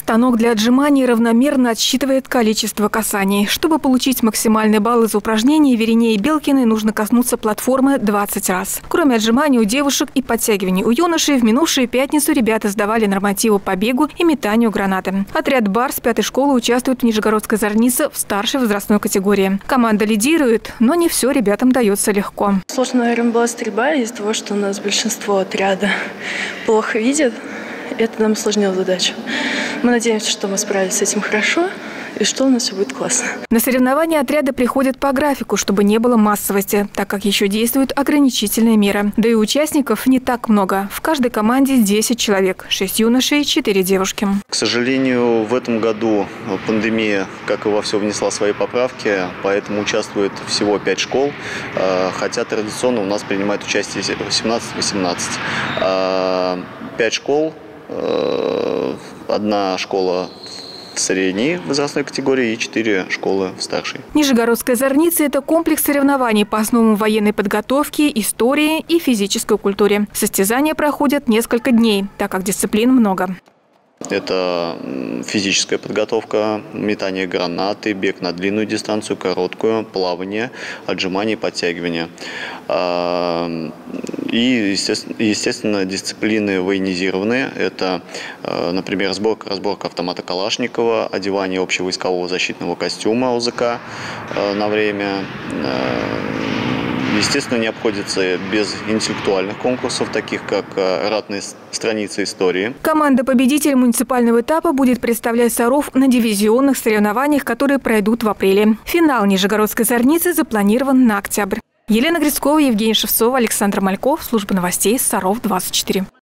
Станок для отжиманий равномерно отсчитывает количество касаний. Чтобы получить максимальный балл из упражнений, Верине и Белкиной нужно коснуться платформы 20 раз. Кроме отжиманий у девушек и подтягиваний у юношей, в минувшую пятницу ребята сдавали нормативы по бегу и метанию гранаты. Отряд «Барс» 5-й школы участвует в Нижегородской зорнице в старшей возрастной категории. Команда лидирует, но не все ребятам дается легко. Сложно, наверное, была стрельба из-за того, что у нас большинство отряда плохо видит. Это нам усложнило задачу. Мы надеемся, что мы справились с этим хорошо и что у нас все будет классно. На соревнования отряды приходят по графику, чтобы не было массовости, так как еще действуют ограничительные меры. Да и участников не так много. В каждой команде 10 человек, 6 юношей, 4 девушки. К сожалению, в этом году пандемия, как и во все, внесла свои поправки, поэтому участвует всего 5 школ, хотя традиционно у нас принимает участие 18-18. 5 школ, одна школа в средней возрастной категории и 4 школы в старшей. Нижегородская зорница – это комплекс соревнований по основам военной подготовки, истории и физической культуре. Состязания проходят несколько дней, так как дисциплин много. Это физическая подготовка, метание гранаты, бег на длинную дистанцию, короткую, плавание, отжимания и подтягивания. И, естественно, дисциплины военизированные. Это, например, разборка автомата Калашникова, одевание общевойскового защитного костюма ОЗК на время. Естественно, не обходится без интеллектуальных конкурсов, таких как ратные страницы истории. Команда-победитель муниципального этапа будет представлять Саров на дивизионных соревнованиях, которые пройдут в апреле. Финал Нижегородской зорницы запланирован на октябрь. Елена Грицкова, Евгений Шевцова, Александр Мальков. Служба новостей Саров 24.